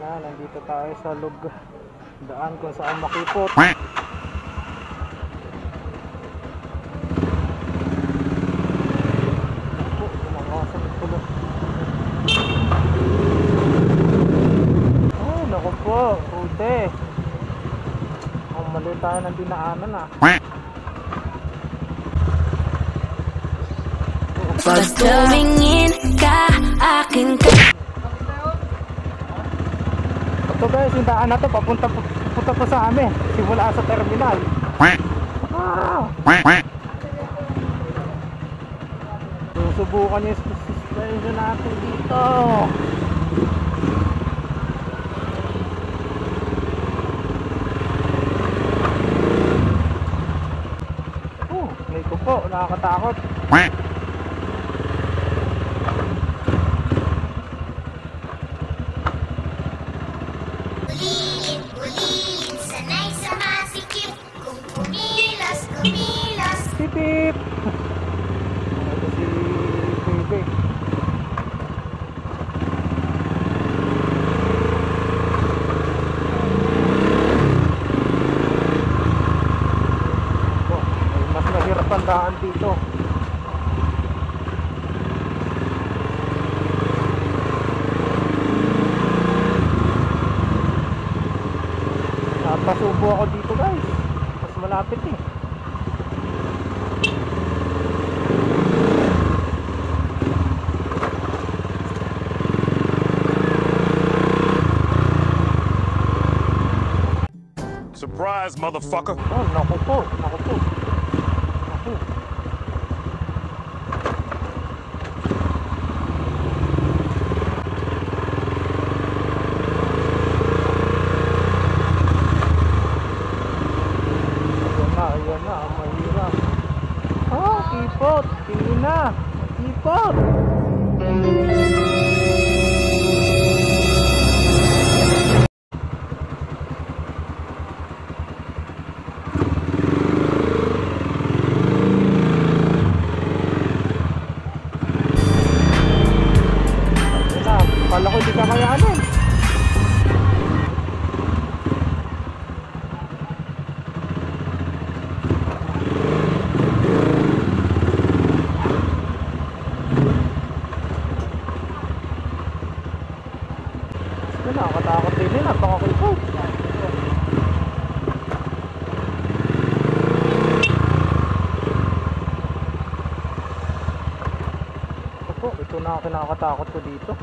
Yan, nandito tayo sa daan kung saan makipot. Oh, naku po, ute. Ang mali tayo ng dinaanan ah. Pag tumingin ka, akin ka. Ito guys, yung daan na to papunta po sa amin. Simula sa terminal. Susubukan yung suspension natin dito. May kupo, nakakatakot. Pip! Ito si Bebe. Mas mahirap ang daan dito. Napasubo ako dito guys. Mas malapit eh. Surprise, motherfucker! Oh, naku po, naku po. Naku. Ayan na, mahirap. Oh, kipot, tingin na, kipot. Kala ko hindi kakayanin. Nakakatakot din yun. Napakakipot. Ito na ang kinakatakot ko dito.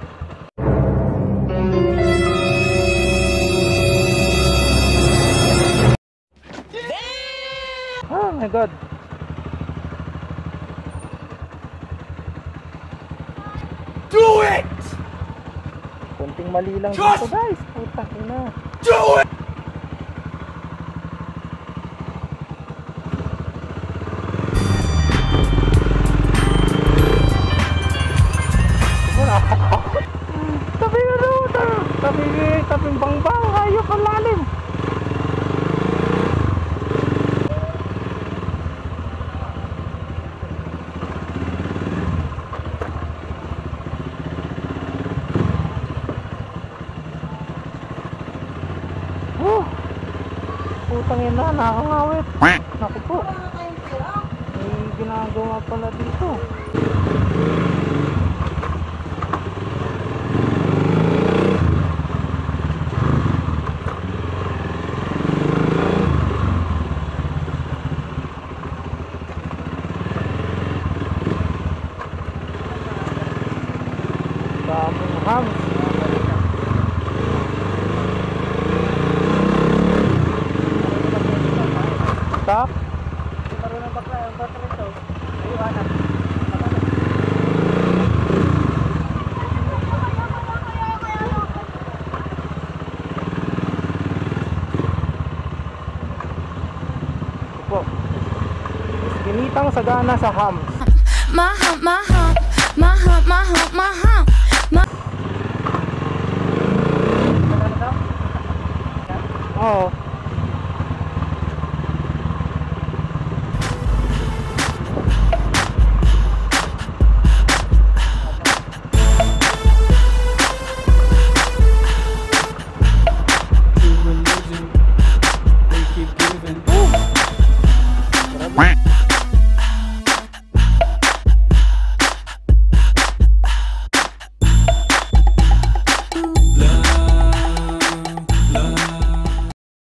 Oh my god. Do it! Konting mali lang dito guys. Putang ina. Do it! Tabi na ito. Tabing bangbang. Hayop ang lalim. Putang ina, nakakangawit. Naku po. May ginagawa pala dito. Daming hams. Stop. Marunong bakla yung bato nito. Ayuhanan. Opo. Ginitang sagana sa hams. Maham, maham, maham, maham, maham. Oo.